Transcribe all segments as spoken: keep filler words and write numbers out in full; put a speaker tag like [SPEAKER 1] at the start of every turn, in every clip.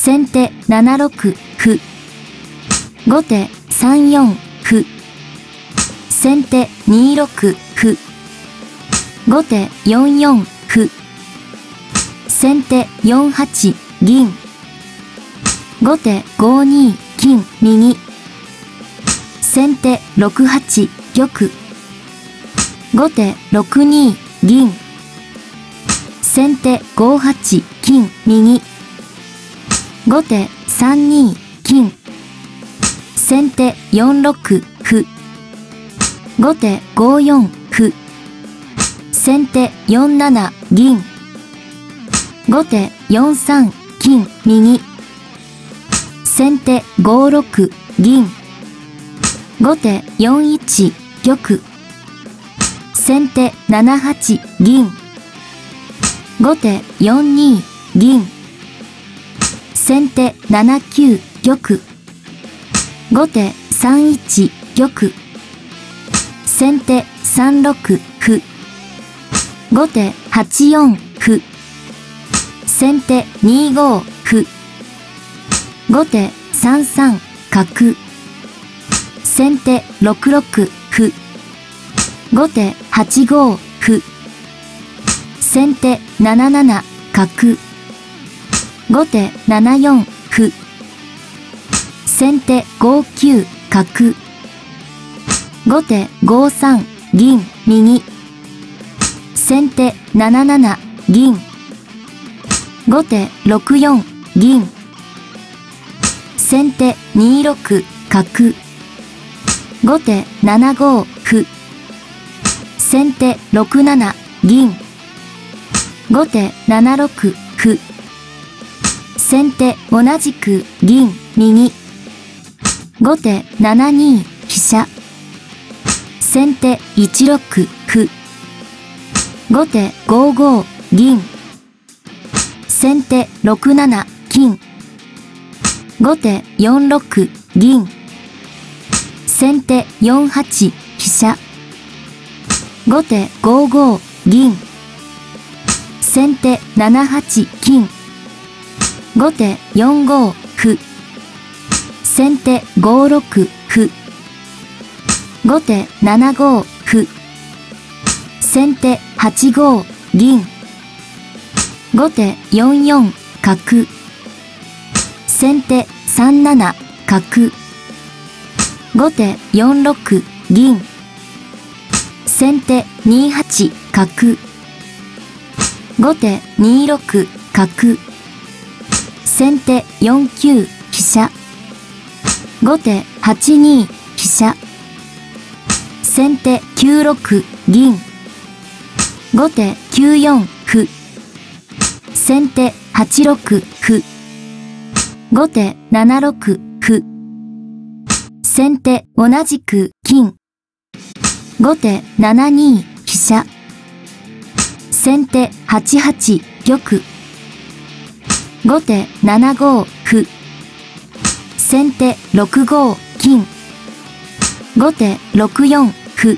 [SPEAKER 1] 先手ななろく歩。後手さんよん歩。先手にろく歩。後手よんよん歩。先手よんはち銀。後手ごに金右。先手ろくはち玉。後手ろくに銀。先手ごはち金右。後手さんに金。先手よんろく歩。後手ごよん歩。先手よんなな銀。後手よんさん金右。先手ごろく銀。後手よんいち玉。先手ななはち銀。後手よんに銀。先手ななきゅう玉。後手さんいち玉。先手さんろく歩。後手はちよん歩。先手にご歩。後手さんさん角。先手ろくろく歩。後手はちご歩。先手なななな角。後手ななよん歩。先手ごきゅう角。後手ごさん銀右。先手なななな銀。後手ろくよん銀。先手にろく角。後手ななご歩。先手ろくなな銀。後手ななろく歩。先手同じく銀右。後手ななに飛車。先手いちろく歩。後手ごご銀。先手ろくなな金。後手よんろく銀。先手よんはち飛車。後手ごご銀。先手ななはち金。後手よんご歩。先手ごろく歩。後手ななご歩。先手はちご銀。後手よんよん角。先手さんなな角。後手よんろく銀。先手にはち角。後手にろく角。先手よんきゅう飛車。後手はちに飛車。先手きゅうろく銀。後手きゅうよん歩。先手はちろく歩。後手ななろく歩。先手同じく金。後手ななに飛車。先手はちはち玉。後手ななご歩。先手ろくご金。後手ろくよん歩。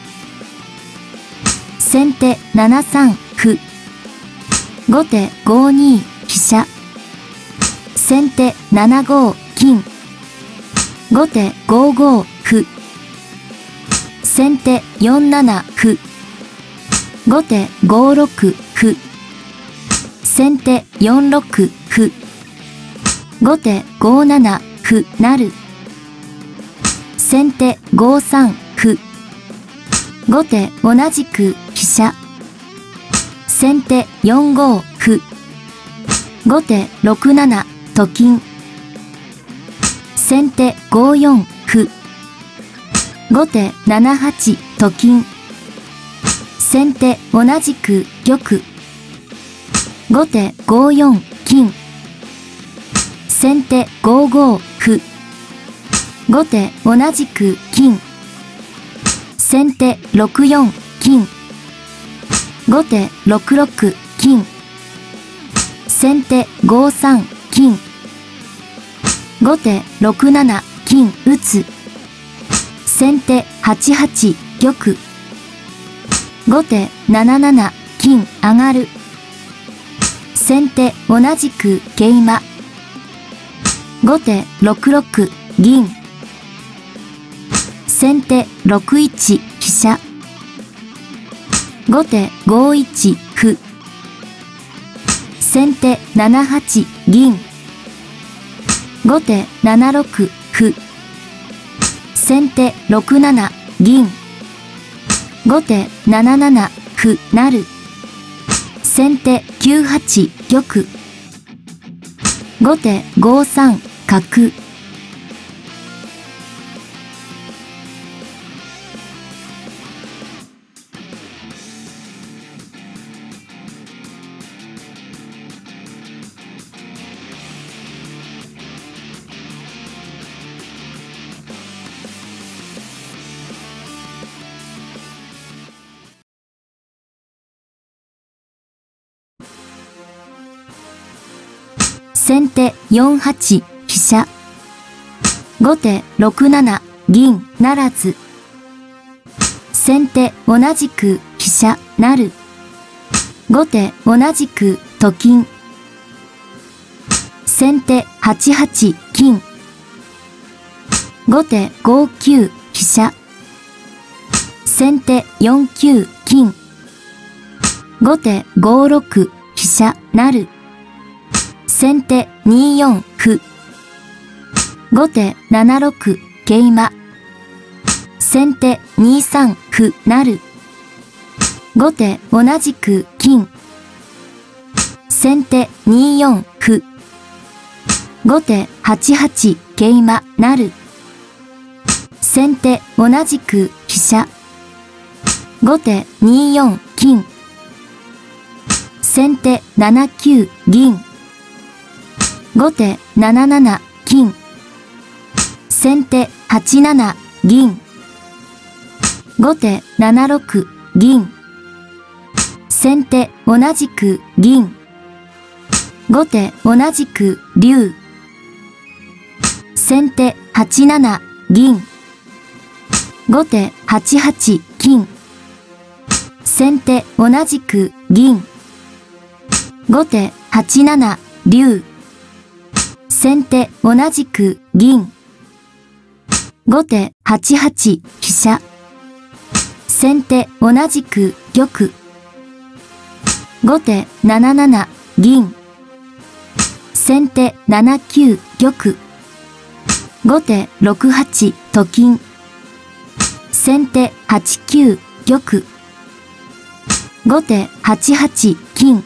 [SPEAKER 1] 先手ななさん歩。後手ごに飛車。先手ななご金。後手ごご歩。先手よんなな歩。後手ごろく歩。先手よんろく歩。後手ごなな歩成。先手ごさん歩。後手同じく飛車。先手よんご歩。後手ろくななと金。先手ごよん歩。後手ななはちと金。先手同じく玉。後手ごよん金。先手ごご歩。後手同じく金。先手ろくよん金。後手ろくろく金。先手ごさん金。後手ろくなな金打つ。先手はちはち玉。後手なななな金上がる。先手同じく桂馬。 後手ろく六銀。先手ろく一飛車。後手ご一歩。先手なな八銀。後手なな六歩。先手ろく七銀。後手なな七歩成。先手きゅう八玉。後手ご三角。先手よん八飛車。後手ろく七銀不成。先手同じく飛車成。後手同じくと金。先手はち八金。後手ご九飛車。先手よん九金。後手ご六飛車成。先手に四歩。後手なな六桂馬。先手に三歩成。後手同じく金。先手に四歩。後手はち八桂馬成。先手同じく飛車。後手に四金。先手なな九銀。後手なな七金。先手はち七銀。後手なな六銀。先手同じく銀。後手同じく竜。先手はち七銀。後手はち八金。先手同じく銀。後手はち七竜。先手同じく銀。後手はち八飛車。先手同じく玉。後手なな七銀。先手なな九玉。後手ろく八と金。先手はち九玉。後手はち八金。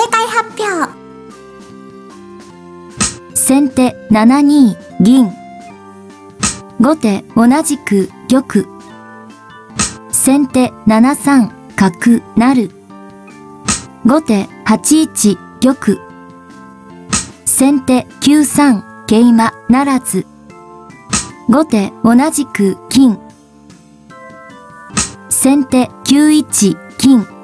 [SPEAKER 2] 解発表。
[SPEAKER 1] 先手ななに銀。後手同じく玉。先手ななさん角成。後手はちいち玉。先手きゅうさん桂馬ならず。後手同じく金。先手きゅういち金。